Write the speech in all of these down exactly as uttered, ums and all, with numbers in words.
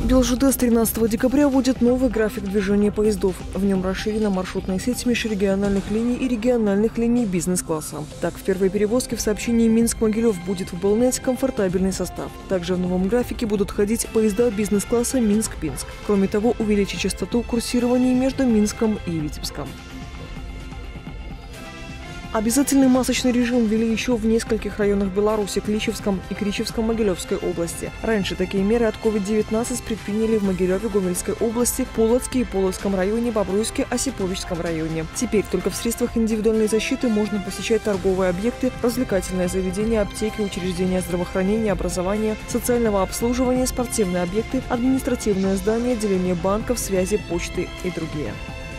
БелЖД с тринадцатого декабря вводит новый график движения поездов. В нем расширена маршрутная сеть межрегиональных линий и региональных линий бизнес-класса. Так, в первой перевозке в сообщении Минск-Могилев будет выполнять комфортабельный состав. Также в новом графике будут ходить поезда бизнес-класса Минск-Пинск. Кроме того, увеличить частоту курсирования между Минском и Витебском. Обязательный масочный режим ввели еще в нескольких районах Беларуси – Кличевском и Кричевском Могилевской области. Раньше такие меры от ковид девятнадцать предприняли в Могилеве Гомельской области, Полоцке и Полоцком районе, Бобруйске, Осиповичском районе. Теперь только в средствах индивидуальной защиты можно посещать торговые объекты, развлекательные заведения, аптеки, учреждения здравоохранения, образования, социального обслуживания, спортивные объекты, административные здания, отделения банков, связи, почты и другие.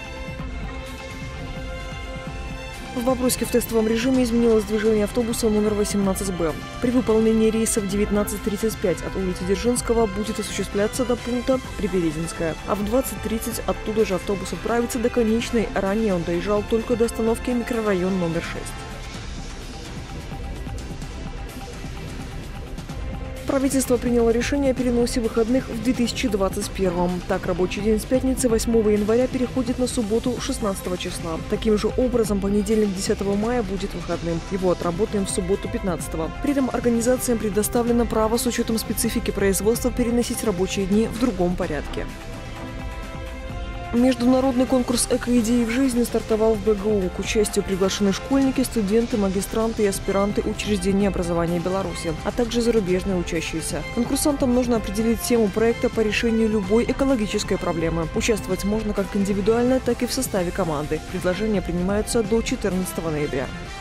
В Бобруйске в тестовом режиме изменилось движение автобуса номер восемнадцать Б. При выполнении рейса в девятнадцать тридцать пять от улицы Дзержинского будет осуществляться до пункта Приберезинская, а в двадцать тридцать оттуда же автобус отправится до конечной. Ранее он доезжал только до остановки микрорайон номер шесть. Правительство приняло решение о переносе выходных в две тысячи двадцать первом. Так, рабочий день с пятницы восьмого января переходит на субботу шестнадцатого числа. Таким же образом, понедельник десятого мая будет выходным. Его отработаем в субботу пятнадцатого. При этом организациям предоставлено право с учетом специфики производства переносить рабочие дни в другом порядке. Международный конкурс «Эко-идеи в жизни» стартовал в БГУ. К участию приглашены школьники, студенты, магистранты и аспиранты учреждений образования Беларуси, а также зарубежные учащиеся. Конкурсантам нужно определить тему проекта по решению любой экологической проблемы. Участвовать можно как индивидуально, так и в составе команды. Предложения принимаются до четырнадцатого ноября.